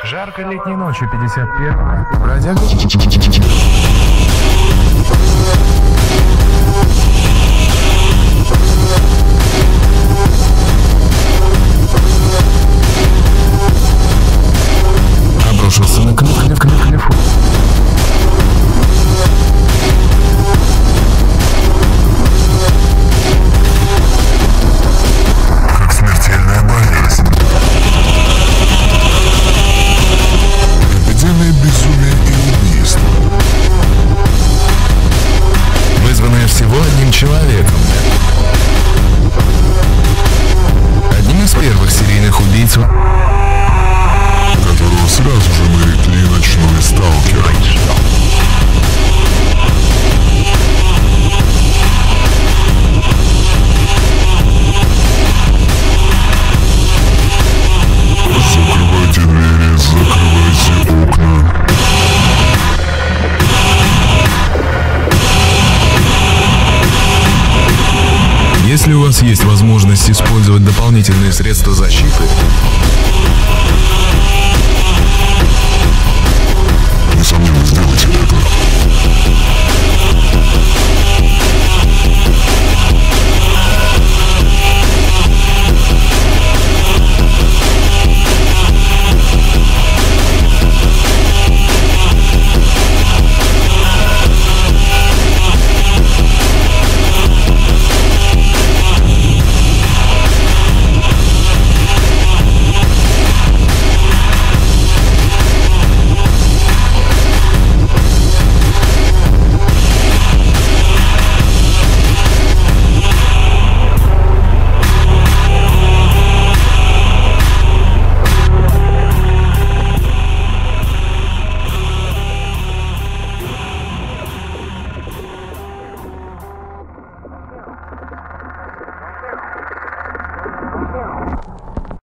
Жаркой летней ночью 51-го бродяга... обрушился на клифу. Как смертельная болезнь. Эпидемия безумия и убийства, вызванная всего одним человеком. Одним из первых серийных убийц, которого сразу же нарекли ночной сталкер. Закрывайте двери, закрывайте окна. если у вас есть возможность использовать дополнительные средства защиты,